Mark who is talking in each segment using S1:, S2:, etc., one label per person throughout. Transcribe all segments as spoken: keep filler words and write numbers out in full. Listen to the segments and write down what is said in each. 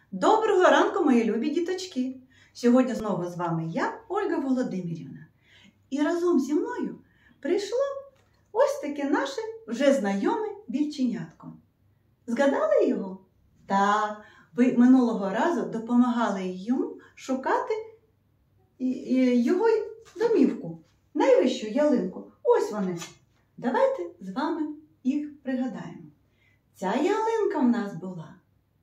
S1: Доброго ранку, мої любі діточки! Сьогодні знову з вами я, Ольга Володимирівна. І разом зі мною прийшло ось таке наше вже знайоме більченятко. Згадали його? Так, ви минулого разу допомагали йому шукати його домівку, найвищу ялинку. Ось вони. Давайте з вами їх пригадаємо. Ця ялинка в нас була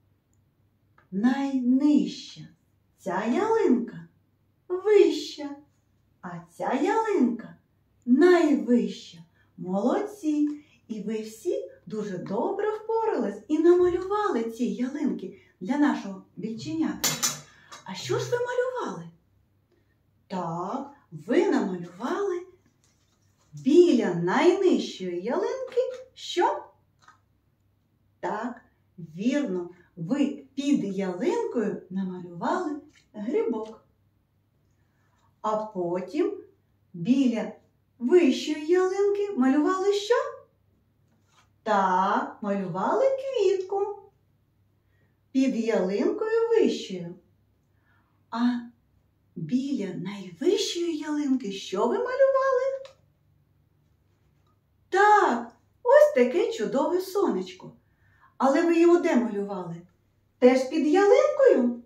S1: найнижча, ця ялинка вища, а ця ялинка найвища. Молодці! І ви всі дуже добре впорались і намалювали ці ялинки для нашого більченятка. А що ж ви малювали? Так, ви намалювали біля найнижчої ялинки що? Так, вірно, ви під ялинкою намалювали грибок. А потім біля вищої ялинки малювали що? Так, малювали квітку. Під ялинкою вищою. А біля найвищої ялинки що ви малювали? Так, ось таке чудове сонечко. Але ви його де малювали? Теж під ялинкою?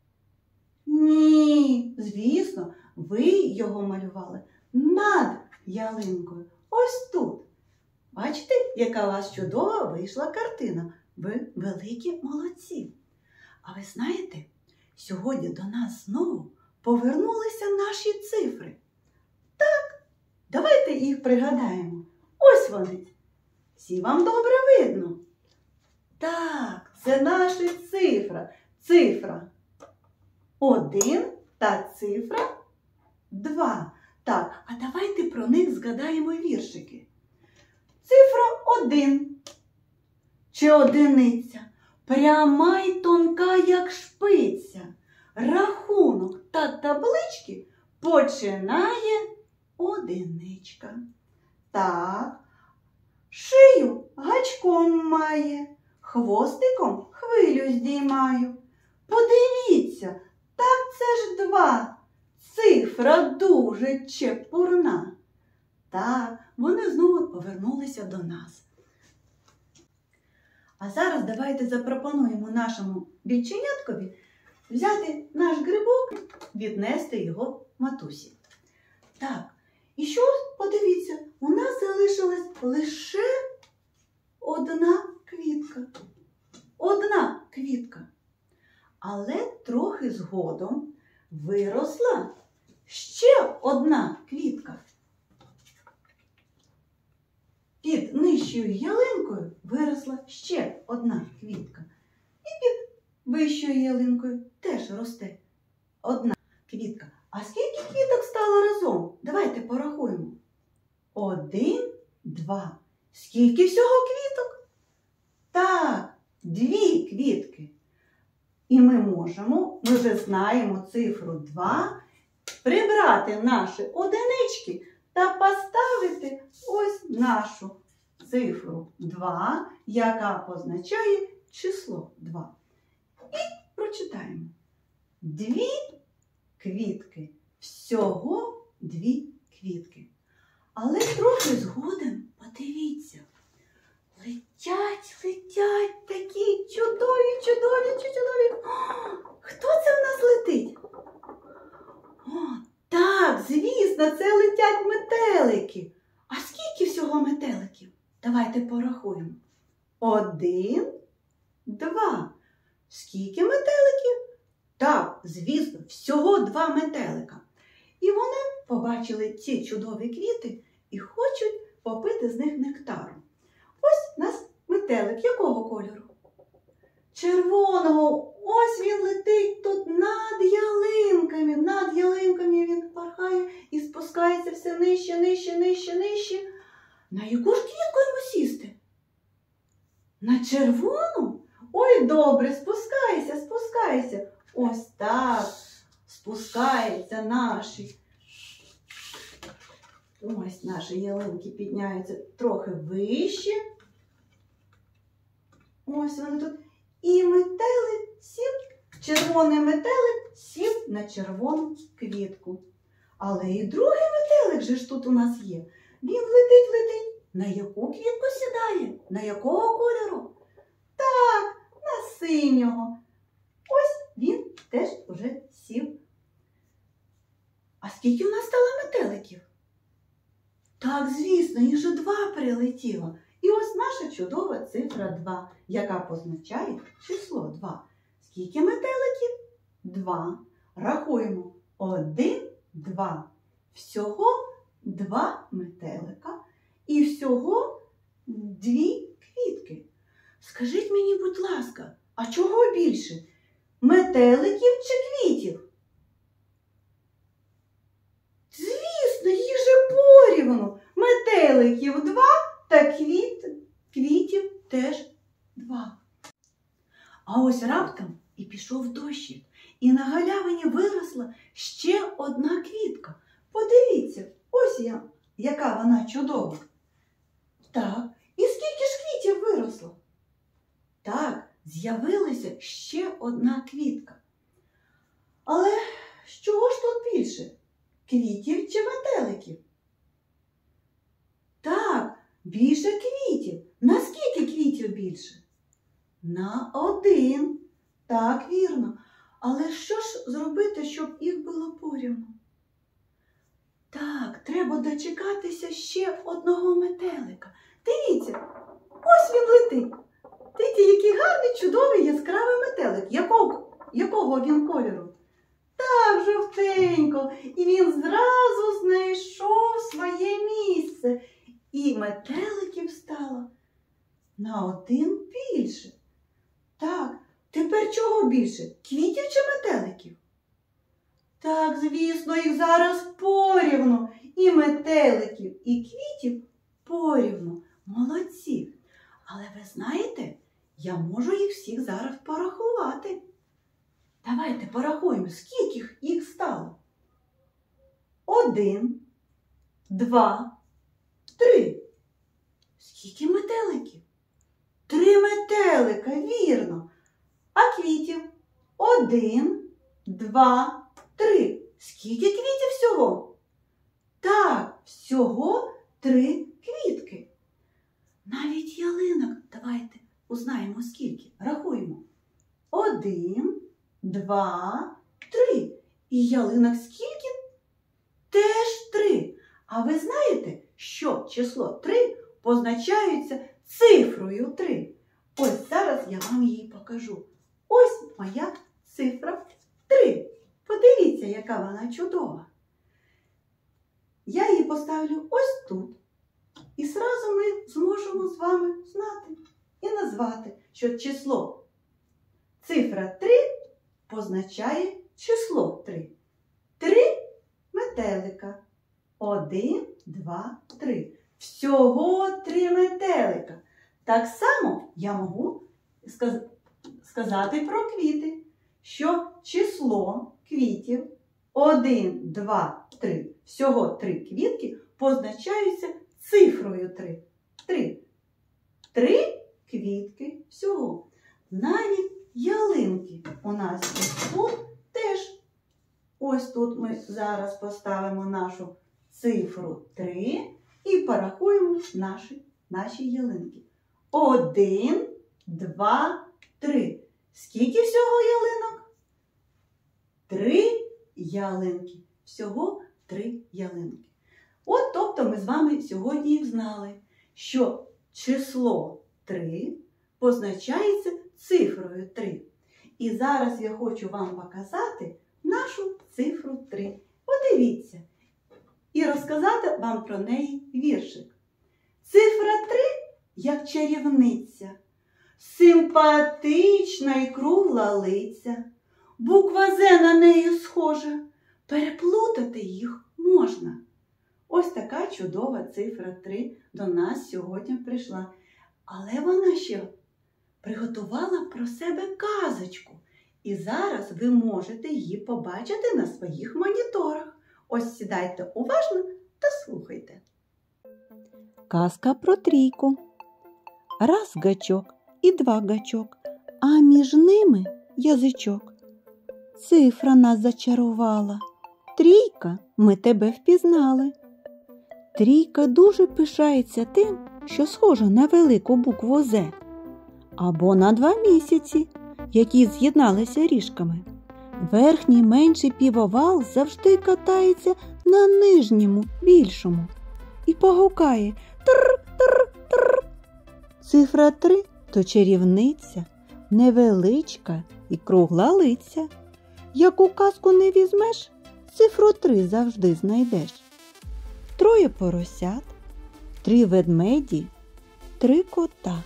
S1: Ні, звісно, ви його малювали над ялинкою. Ось тут. Бачите, яка у вас чудова вийшла картина. Ви великі молодці. А ви знаєте, сьогодні до нас знову повернулися наші цифри. Так, давайте їх пригадаємо. Ось вони. Всі вам добре видно. Так, це наша цифра. Цифра один та цифра два. Так, а давайте про них згадаємо віршики. Цифра один. Чи одиниця, пряма й тонка, як шпиця. Рахунок та таблички починає одиничка. Так, шию гачком має, хвостиком хвилю здіймаю. Подивіться, так це ж два. Цифра дуже чепурна. Так, вони знову повернулися до нас. А зараз давайте запропонуємо нашому більченяткові взяти наш грибок, віднести його матусі. Так, і що, подивіться, у нас залишилась лише одна квітка. Одна квітка. Але трохи згодом виросла ще одна квітка. Під нижчою ялинкою виросла ще одна квітка. І під вищою ялинкою теж росте одна квітка. А скільки квіток стало разом? Давайте порахуємо. Один, два. Скільки всього квіток? Так, дві квітки. І ми можемо, ми вже знаємо цифру два, прибрати наші одинички та поставити ось нашу цифру два, яка позначає число два. І прочитаємо. Дві квітки. Всього дві квітки. Але трохи згодом, подивіться, летять, летять такі чудові, чудові, чудові. О, хто це в нас летить? О, так, звісно, це летять метелики. А скільки всього метеликів? Давайте порахуємо. Один, два. Скільки метеликів? Так, звісно, всього два метелика. І вони побачили ці чудові квіти і хочуть попити з них нектару. Ось у нас метелик якого кольору? Червоного. Ось він летить тут над ялинками. Над ялинками він порхає і спускається все нижче, нижче, нижче, нижче. На яку ж квітку йому сісти? На червону? Ой, добре, спускайся, спускайся. Ось так спускається наші. Ось наші ялинки підняються трохи вище. Ось вони тут. І метелик сів Червоний метелик сів на червону квітку. Але і другий метелик же ж тут у нас є. Він летить, летить. На яку квітку сідає? На якого кольору? Так, на синього. Ось він теж уже сів. А скільки у нас стало метеликів? Так, звісно, їх же два прилетіло. І ось наша чудова цифра два, яка позначає число два. Скільки метеликів? Два. Рахуємо. Один, два. Всього два метелика і всього дві квітки. Скажіть мені, будь ласка, а чого більше? Метеликів чи квітів? Звісно, їх же порівну. Метеликів два та квіт, квітів теж два. А ось раптом і пішов дощик, і на галявині виросла ще одна квітка. Подивіться, ось я, яка вона чудова. Так, і скільки ж квітів виросло? Так, з'явилася ще одна квітка. Але з чого ж тут більше? Квітів чи метеликів? Так, більше квітів. На скільки квітів більше? На один. Так, вірно. Але що ж зробити, щоб їх було порівну? Так, треба дочекатися ще одного метелика. Дивіться, ось він летить. Дивіться, який гарний, чудовий, яскравий метелик. Якого, якого він кольору? Так, жовтенько. І він зразу знайшов своє місце. І метеликів стало на один більше. Так, тепер чого більше? Квітів чи метеликів? Так, звісно, їх зараз порівну. І метеликів, і квітів порівну. Молодці. Але ви знаєте, я можу їх всіх зараз порахувати. Давайте порахуємо, скільки їх стало. Один, два, три. Скільки метеликів? Три метелика, вірно. А квітів? Один, два, три. Скільки квітів всього? Так, всього три квітки. Навіть ялинок, давайте узнаємо скільки. Рахуємо. Один, два, три. І ялинок скільки? Теж три. А ви знаєте, що число три позначається цифрою три? Ось зараз я вам її покажу. Ось моя цифра три. Подивіться, яка вона чудова. Я її поставлю ось тут. І зразу ми зможемо з вами знати і назвати, що число цифра три позначає число три. Три метелика. Один, два, три. Всього три метелика. Так само я можу сказати про квіти, що число квітів один, два, три, всього три квітки позначаються цифрою три. Три. Три квітки всього. Навіть ялинки у нас ось тут теж. Ось тут ми зараз поставимо нашу цифру три і порахуємо наші, наші ялинки. Один, два, три. Скільки всього ялинок? Три ялинки. Всього три ялинки. От, тобто, ми з вами сьогодні і знали, що число три позначається цифрою три. І зараз я хочу вам показати нашу цифру три. Подивіться. І розказати вам про неї віршик. Цифра три, як чарівниця, симпатична і кругла лиця. Буква З на неї схожа, переплутати їх можна. Ось така чудова цифра три до нас сьогодні прийшла. Але вона ще приготувала про себе казочку. І зараз ви можете її побачити на своїх моніторах. Ось сідайте уважно та слухайте.
S2: Казка про трійку. Раз гачок і два гачок, а між ними язичок. цифра нас зачарувала. Трійка, ми тебе впізнали. Трійка дуже пишається тим, що схожа на велику букву «З» або на два місяці, які з'єдналися ріжками. Верхній менший півовал завжди катається на нижньому, більшому і погукає тр-тр-тр. Цифра три – то чарівниця, невеличка і круглалиця. Яку казку не візьмеш, цифру три завжди знайдеш. Троє поросят, три ведмеді, три кота.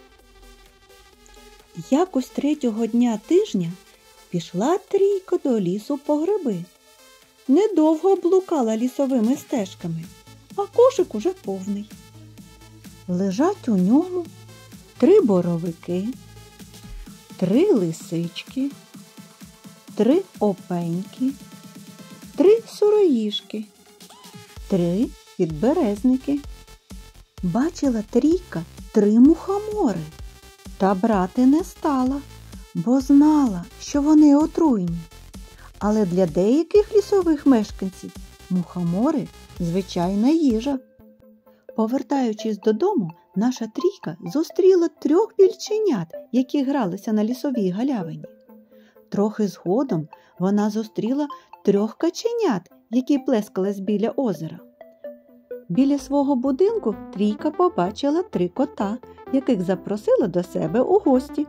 S2: Якось третього дня тижня пішла трійка до лісу по гриби. Недовго блукала лісовими стежками, а кошик уже повний. Лежать у ньому три боровики, три лисички, три опеньки, три сироїжки, три підберезники. Бачила трійка три мухомори, та брати не стала, бо знала, що вони отруйні. Але для деяких лісових мешканців мухомори – звичайна їжа. Повертаючись додому, наша трійка зустріла трьох більченят, які гралися на лісовій галявині. Трохи згодом вона зустріла трьох каченят, які плескались біля озера. Біля свого будинку трійка побачила три кота, яких запросила до себе у гості.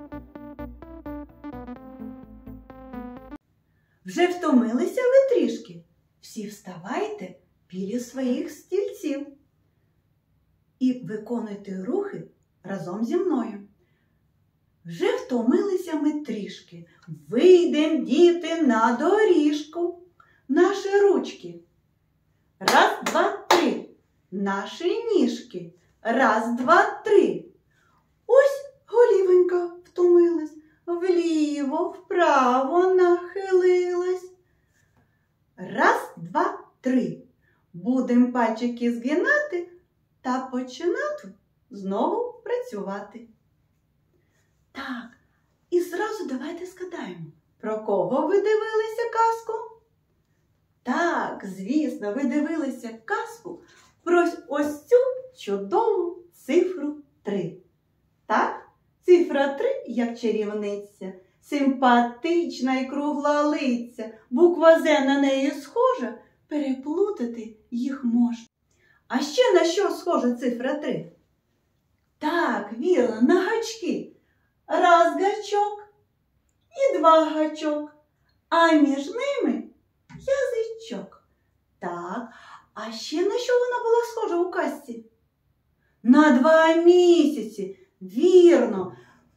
S1: Вже втомилися ви трішки? Всі вставайте біля своїх стільців і виконуйте рухи разом зі мною. Вже втомилися ми трішки. Вийдем, діти, на доріжку. Наші ручки. Раз, два, три. Наші ніжки. Раз, два, три. Ось голівонька втомилась. Вліво, вправо нахилилась. Раз, два, три. Будем пальчики згинати та починати знову працювати. Так, і зразу давайте згадаємо, про кого ви дивилися казку? Так, звісно, ви дивилися казку про ось цю чудову цифру три. Так, цифра три, як чарівниця, симпатична і круглолиця, буква «З» на неї схожа, переплутати їх можна. А ще на що схожа цифра три? Так, вірно, на гачки. Раз гачок і два гачок, а між ними язичок. Так, а ще на що вона була схожа у казці? На два місяці. Вірно.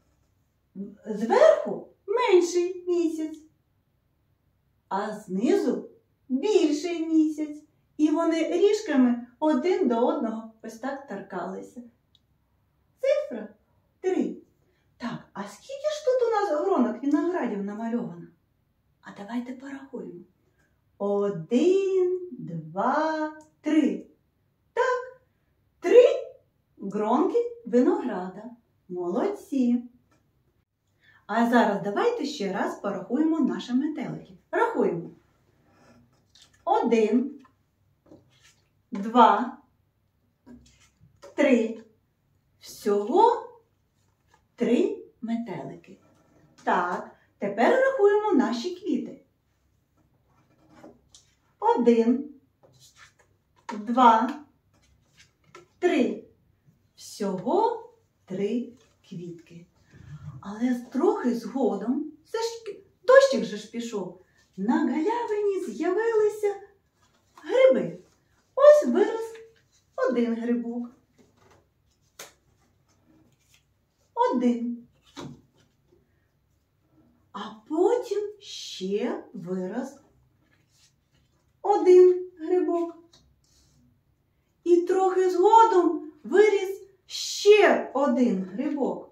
S1: Зверху менший місяць, а знизу більший місяць. І вони ріжками один до одного ось так торкалися. Цифра три. Так, а скільки ж тут у нас гронок виноградів намальовано? А давайте порахуємо. Один, два, три. Так, три гронки винограда. Молодці. А зараз давайте ще раз порахуємо наші метелики. Рахуємо. Один, два, три. Всього три метелики. Так, тепер рахуємо наші квіти. Один, два, три. Всього три квітки. Але трохи згодом, це ж дощик же ж пішов, на галявині з'явилися гриби. Ось вирос один грибок. Один. А потім ще вирос один грибок. І трохи згодом виріс ще один грибок.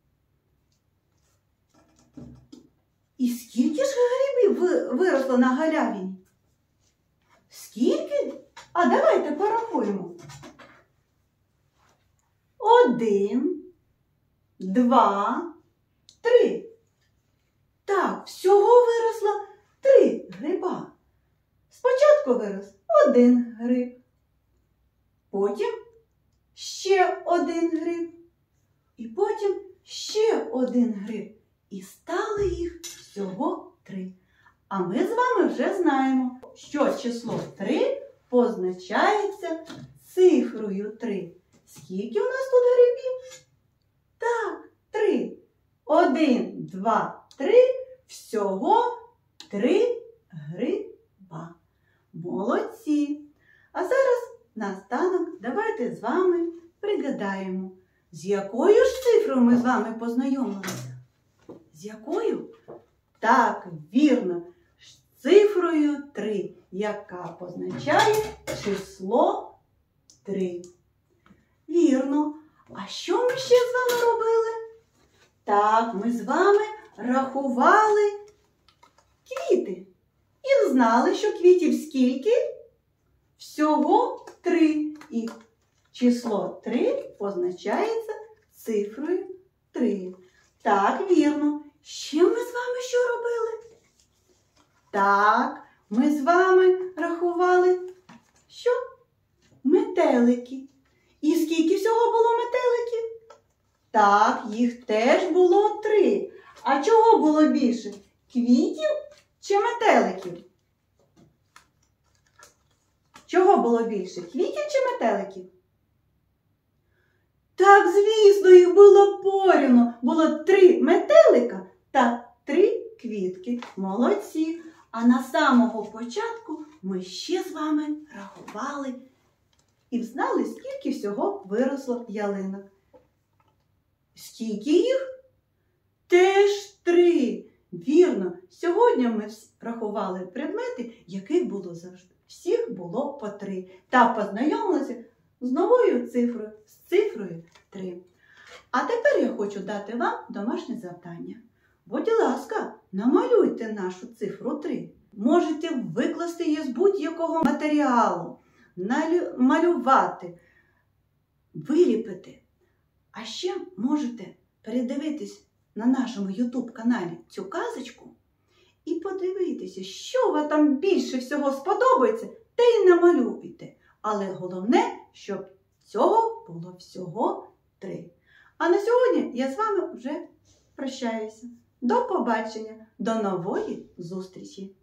S1: І скільки ж грибів виросло на галявині? Скільки? А давайте порахуємо. Один, два, три. Так, всього виросло вирос? Один гриб. Потім ще один гриб. І потім ще один гриб. І стало їх всього три. А ми з вами вже знаємо, що число три позначається цифрою три. Скільки у нас тут грибів? Так, три. Один, два, три. Всього три гриба. Молодці! А зараз наостанок давайте з вами пригадаємо, з якою ж цифрою ми з вами познайомилися? З якою? Так, вірно, з цифрою три, яка позначає число три. Вірно. А що ми ще з вами робили? Так, ми з вами рахували квіти. І знали, що квітів скільки? Всього три. І число три позначається цифрою три. Так, вірно. Ще ми з вами що робили? Так, ми з вами рахували що? Метелики. І скільки всього було метеликів? Так, їх теж було три. А чого було більше? Квітів чи метеликів? Чого було більше? Квітів чи метеликів? Так, звісно, їх було порівну. Було три метелика та три квітки. Молодці! А на самого початку ми ще з вами рахували і знали, скільки всього виросло ялинок. Скільки їх? Теж три. Вірно, сьогодні ми рахували предмети, яких було завжди. Всіх було по три. Та познайомилися з новою цифрою, з цифрою три. А тепер я хочу дати вам домашнє завдання. Будь ласка, намалюйте нашу цифру три. Можете викласти її з будь-якого матеріалу, малювати, виліпити. А ще можете передивитись на нашому ютуб-каналі цю казочку і подивитися, що вам там більше всього сподобається, те й намалюйте. Але головне, щоб цього було всього три. А на сьогодні я з вами вже прощаюся. До побачення, до нової зустрічі!